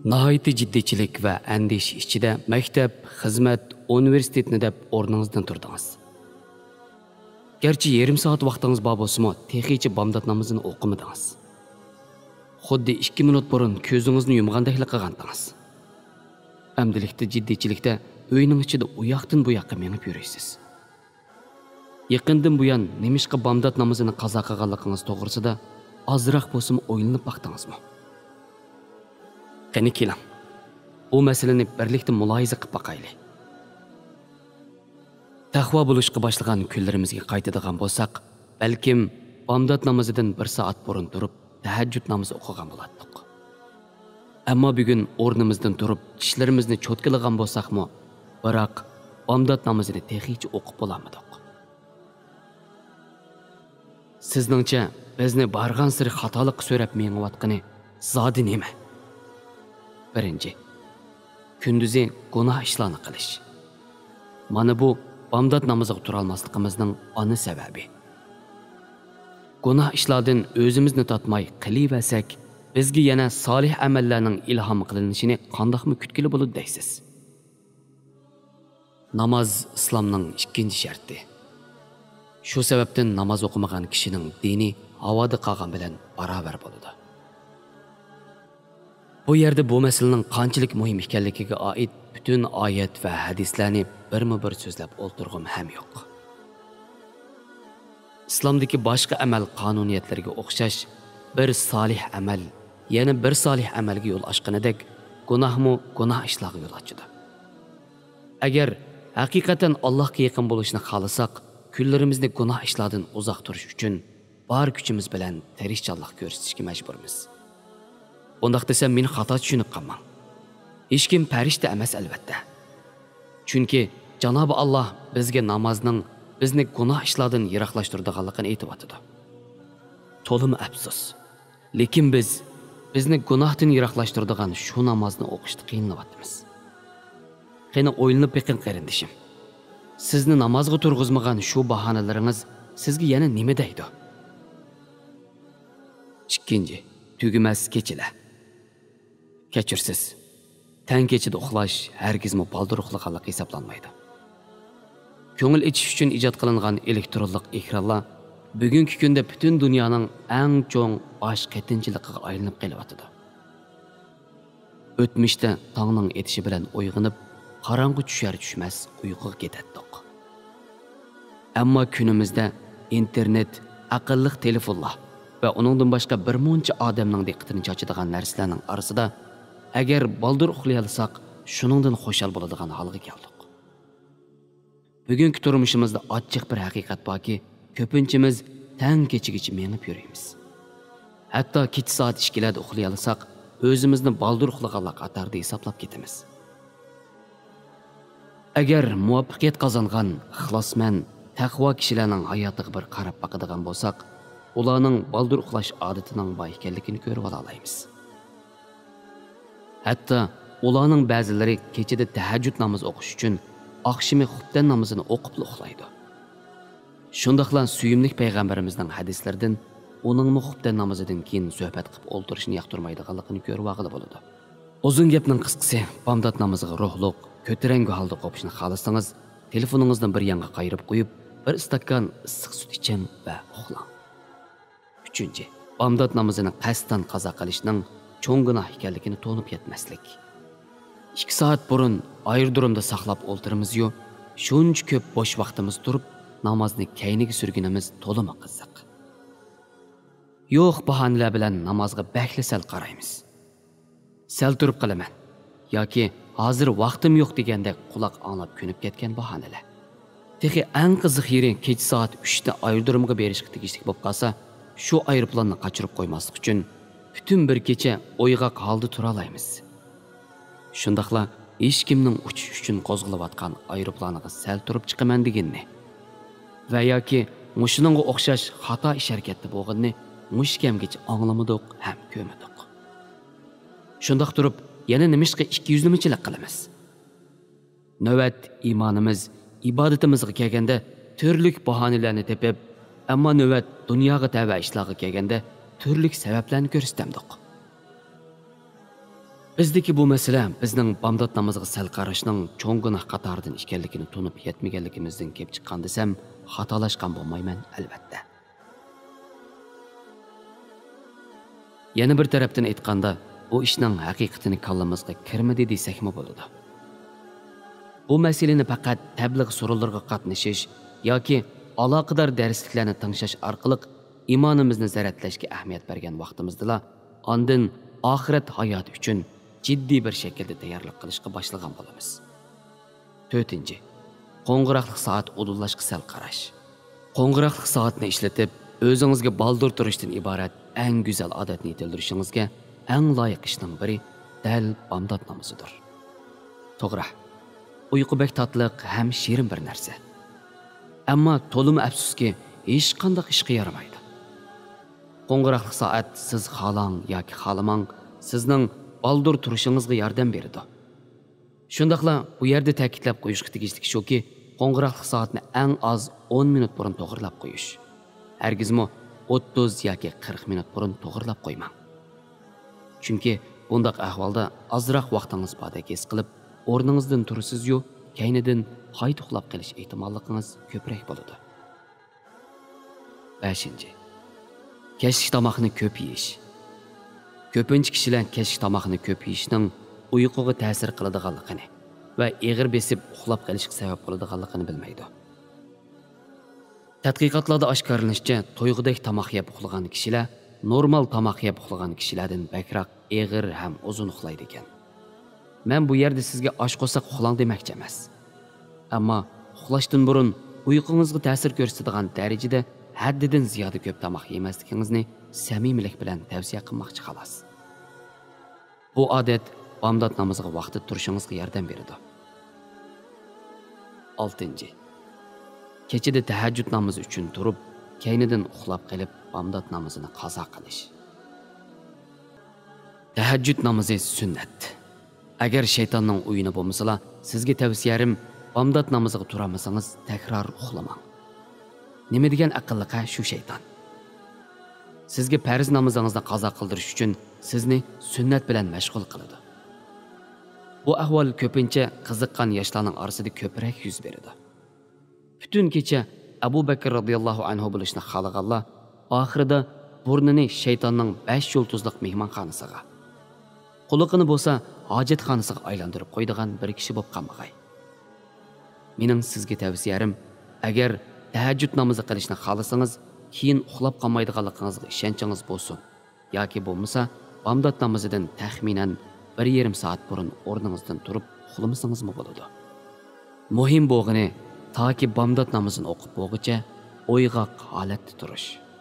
Nihoyatda jiddiychilik va andish ichida maktab, xizmat, universitetni deb o'rningizdan turdingiz. Gerçi yarım soat vaqtingiz bor bo'lsa-mu, texicha bomdod namozini o'qimadingiz. Xuddi 2 minut burun ko'zingizni yumgandek qilgandingiz. Amdilikda jiddiychilikda uyning ichida u yoqdan bu yoqqa mengib yurasiz. Yaqindan buyon nemishqa bomdod namozini qazo qilganligingiz to'g'risida ozroq bo'lsa-mu o'ylanib baqdingizmi? Qani keling, bu masalani birlikda mulohaza qilib baqaylik. Taqvo bo'lishga boshlagan kunlarimizga qaytadigan bo'lsak, balkim bomdod namozidan 1 soat burun turib, tahajjud namozi o'qigan bo'lardik. Ammo bugun o'rnimizdan turib, tishlarimizni cho'tkilagan bo'lsak-mu, biroq bomdod namozini texicha o'qib bo'lamadik. Sizningcha bizni bargan siri xatolik so'rab mengayotgani zodi nima? Birinchi, kunduzi gunoh ishlarni qilish. Mana bu bomdod namoziga tura olmasligimizning ana sababi. Gunoh ishlardan o'zimizni tatmay qilaversak, bizga yana solih amallarning ilhom qilinishini qandoqmi kutkili bo'ladi deysiz. Namoz islomning ikkinchi sharti. Shu sababdan namoz o'qimagan kishining dini havoda qolgan bilan barobar bo'ladi. Bu yerda bu masalaning qanchalik muhim ekanligiga oid bütün oyat va hadislarni birma-bir so'zlab o'ltirg'im ham yo'q. Islomdagi boshqa amal qonuniyatlariga o'xshash bir solih amal, yana bir solih amalga yo'l ochganidek, gunohmu gunoh ishlarga yo'l ochadi. Agar haqiqatan Allohga yaqin bo'lishni xohlasak, kunlarimizni gunoh ishlardan uzoq turish uchun bor kuchimiz bilan tirishchilik ko'rsatishga majburmiz. Bundaq desam, men xato tushunib qolmang. Hech kim farishta emas albatta. Chunki Janobi Alloh bizga namozning bizni gunoh ishlardan yiroqlashtiradiganligini aytib o'tadi. To'lim afsus. Lekin bizni gunohdan yiroqlashtiradigan shu namozni o'qishda qiynalamiz. Qani o'ylanib beqin qarindishim. Sizni namozga turg'izmagan shu bahonalaringiz sizga yana nima deydi? Ikkinchi, tugumas kechilar. Kechirsiz. Tan kechida uxlash hargizmi baldur uxlaganlik hisoblanmaydi. Ko'ngil ichish uchun ijod qilingan elektronlik ekranlar bugungi kunda butun dunyoning eng cho'ng bosh qatinchiligiga aylanib qelyapti. O'tmishda tongning etishi bilan uyg'onib, qorong'i tushar-tushmas uyquga ketdik. Ammo kunimizda internet, aqlli telefonlar va uningdan boshqa bir muncha odamning diqqatini chachadigan narsalarning orasida agar baldur uxlay olsak, shuningdan xushal bo'ladigan holga keldik. Bugungi turmushimizda ochiq bir haqiqat borki, ko'pinchimiz tang kechigacha mengib yuramiz. Hatto kech soat 2larda uxlay olsak, o'zimizni baldur uxlaganlar qatorida hisoblab ketamiz. Agar muvaffaqiyat qozongan ixlosmand, taqvo kishilarning hayotiga bir qarab boqadigan bo'lsak, ularning baldur uxlash odatining bor ekanligini ko'rib olamiz. Hatto ularning ba'zilari kechida tahajjud namozi o'qish uchun oqshimi xutdan namozini o'qib uxlaydi. Shundaqla suyimli payg'ambarimizning hadislaridan uning xutdan namozidan keyin suhbat qilib o'ltirishni yoqtirmaydiganligini ko'rib olg'ili bo'ladi. Uzun gapning qisqasi, bomdod namoziga ruhliq, ko'tarangi holda o'qishni xohlasangiz, telefoningizdan bir yanga qayirib qo'yib, bir stakkan issiq sut iching va uxlang. 3. Bomdod namozini qasddan qazo qilishning cho'ng gunoh ekanligini to'nib yetmaslik. 2 soat burun ayirdirumda saqlab o'ltiramiz-yu, shuncha ko'p bo'sh vaqtimiz turib, namozni kayniga surgunimiz to'limi qiziq. Yo'q bahonalar bilan namozga bakli sal qaraymiz. Sal turib qilaman yoki hozir vaqtim yo'q deganda quloq anglab ko'nib ketgan bahonalar. Texi eng qiziq yeri kech soat 3 da ayirdirumga berishga tegishli bo'lib qolsa, shu aeroplanni qochirib qo'ymaslik uchun bütün bir kecha o'yg'oq holda tura olamiz. Shundaqla hech kimning uchish uchun qo'zg'alayotgan aeroplaniga sal turib chiqaman deganni va yoki mushiningga o'xshash xato ish harakatda bo'lganni mushkamgacha anglamadik ham ko'rmadik. Shundaq turib yana nimishqa 200-nimachilik qilamiz. Navbat iymonimiz, ibodatimizga kelganda turli bahonalarni tepib, ammo navbat dunyoga tava ishlarga kelganda turli sabablarni ko'rsatamdik. Bizdeki bu mesele bizning bomdod namoziga sal qarashning cho'ng gunoh qatoridan ekanligini tunib yetmaganligimizdan kelib chiqqan desam, xatolashgan bo'lmayman albatta. Yana bir tarafdan aytganda, bu ishning haqiqatini kallamizga kirmadi desakmi bo'ladi. Bu masalani faqat tabliğ surullarga qatnashish yoki aloqador darsliklarni tinglash orqali imonimizni zaratlashga ahamiyat bergan vaqtimizda, ondan oxirat hayoti uchun jiddiy bir shaklda tayyorlik qilishga boshlagan bo'lamiz. 4. Qo'ng'iroqlik soat udullashga sal qarash. Qo'ng'iroqlik soatni ishlatib, o'zingizga baldur turishdan iborat eng go'zal odatni yetildirishingizga eng loyiq ishning biri dal bomdod namozidir. To'g'ri. Uyqu bek tatliq ham shirin bir narsa. Ammo to'lim afsuski hech qanday ishga yaramaydi. Qo'ng'iroqlik soat siz xohlang yoki xohlamang sizning baldur turishingizga yordam beradi. Shundaqla bu yerda ta'kidlab qo'yishga tegishli shuki, qo'ng'iroqlik soatni eng oz 10 minut burun to'g'rilab qo'yish. Hargizmi 30 yoki 40 minut burun to'g'rilab qo'ymang. Chunki bundaq ahvolda ozroq vaqtingiz bordek his qilib, o'rningizdan tursiz-yu, kaynidan qayta uxlab qolish ehtimolligingiz ko'proq bo'ladi. 5. Kechki tomoqni ko'p yeyish. Ko'pincha kishilar kechki tomoqni ko'p yeyishning uyquga ta'sir qiladiganligini va eg'ir besib uxlab qolishga sabab bo'ladiganligini bilmaydi. Tadqiqotlarda oshkorlanishicha, to'yg'idek tomoq yeb uxlagan kishilar normal tomoq yeb uxlagan kishilardan bakroq eg'ir ham uzun uxlaydi ekan. Men bu yerda sizga osh qo'saq uxlang demoqchi emas. Ammo uxlashdan burun uyqungizga ta'sir ko'rsatadigan darajada haddidan ziyoda ko'p tomoq yemasligingizni samimilik bilan tavsiya qilmoqchi xolos. Bu odat bomdod namoziga vaqtida turishingizga yordam beradi. 6. Kechida tahajjud namozi uchun turib, kaynidan uxlab qolib, bomdod namozini qazo qilish. Tahajjud namozi sunnat. Agar shaytonning o'yini bo'lmasa, sizga tavsiyarim bomdod namoziga turamasangiz, takror uxlamang. Nima degan aqlliqa shu shayton? Sizga farz namozingizni qazo qildirish uchun sizni sunnat bilan mashg'ul qiladi. Bu ahvol ko'pincha qiziqqan yoshlarning orasida ko'proq yuz beradi. Butun kecha Abu Bakr radhiyallohu anhu bo'lishni xohlaganlar oxirida burnini shaytonning 5 yulduzlik mehmonxonasiga, quliqini bo'lsa hojatxonasiga aylantirib qo'ydigan bir kishi bo'lib qolmag'ay. Mening sizga tavsiyarim, agar tahajjud namozi qilishni xohlasangiz, keyin uxlab qolmaydiganligingizga ishonchingiz bo'lsin. Yoki bo'lmasa, bomdod namozidan taxminan 1,5 soat burun o'rningizdan turib uxlamasangizmi bo'ladi. Muhim bo'lgani, toki bomdod namozini o'qib bo'lguncha o'yg'oq holatda turish.